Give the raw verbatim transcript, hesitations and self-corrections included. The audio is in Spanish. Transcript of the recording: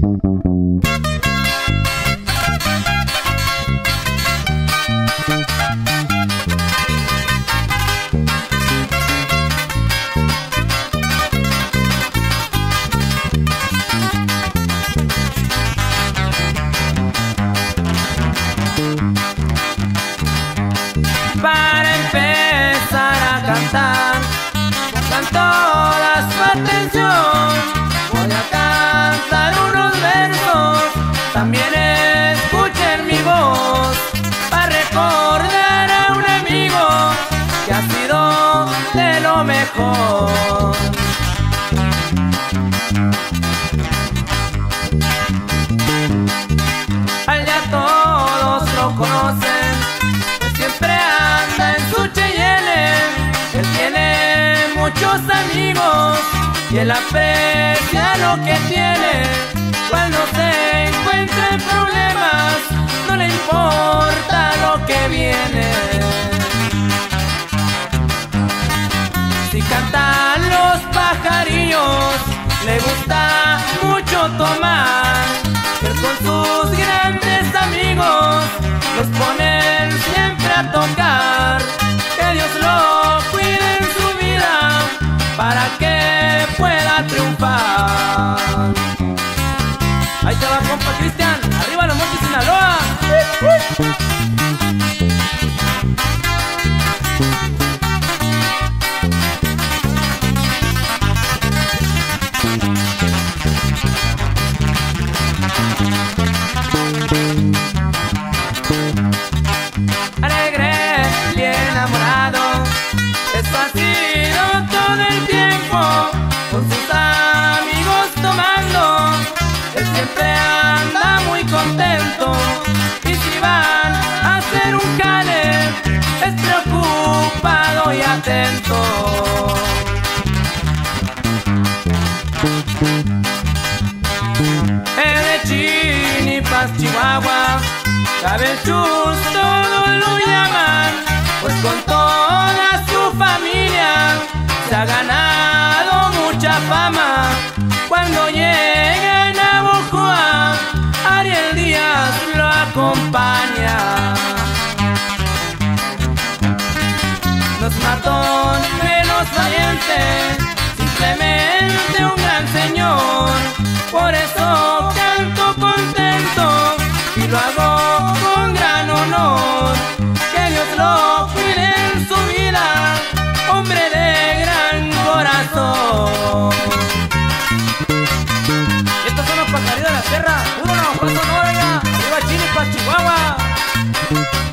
Para empezar a cantar con toda su atención, voy a cantar unos versos. También escuchen mi voz para recordar a un amigo que ha sido de lo mejor. Allá todos lo conocen, siempre anda en su Cheyenne. Él tiene muchos amigos y él aprecia lo que tiene. Cuando se encuentra en problemas, no le importa lo que viene. Si cantan los pajarillos, le gusta mucho tomar. Él con sus grandes amigos los ponen siempre a tocar. Que Dios lo cuide en su vida para que pueda triunfar. Ahí te va, compa Cristian, arriba los Montes Sinaloa. Alegre y enamorado, eso ha sido todo el tiempo. Con sus amigos tomando, él siempre anda muy contento. Y si van a hacer un jale, es preocupado y atento. Es de Chinipas, Chihuahua, Cabelchus todos lo llaman, pues con toda su familia se ha ganado mucha fama. Cuando llega a Navojoa, Ariel Díaz lo acompaña. No es matón menos valiente, simplemente un gran señor. Por eso canto contento y lo hago con gran honor. Que Dios lo cuide en su vida, hombre de gran corazón. Y estos son los pajarillos de la sierra, puro Navajo Sonora, arriba Chinipas, Chihuahua.